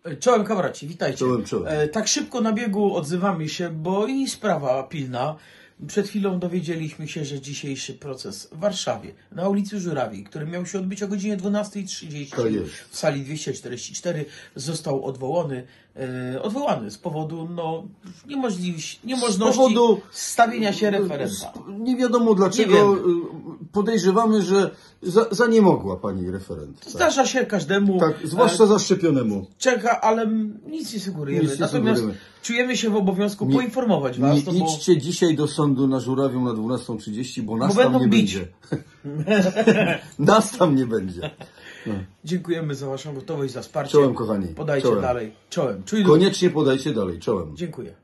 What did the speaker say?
Czołem kamraci, witajcie. Czołem. Tak szybko na biegu odzywamy się, bo i sprawa pilna. Przed chwilą dowiedzieliśmy się, że dzisiejszy proces w Warszawie, na ulicy Żurawiej, który miał się odbyć o godzinie 12:30 w sali 244, został odwołany z powodu niemożności stawienia się referenta. Nie wiadomo dlaczego. Podejrzewamy, że za nie mogła pani referent. Zdarza się każdemu. Tak, zwłaszcza zaszczepionemu. Czeka, ale nic nie sugerujemy. Natomiast czujemy się w obowiązku poinformować was. Nie idźcie dzisiaj do sądu na Żurawią na 12:30, bo nas tam nie będzie. Nas tam nie będzie. No. Dziękujemy za waszą gotowość, za wsparcie. Czołem, kochani. Podajcie dalej. Czołem. Koniecznie podajcie dalej. Czołem. Dziękuję.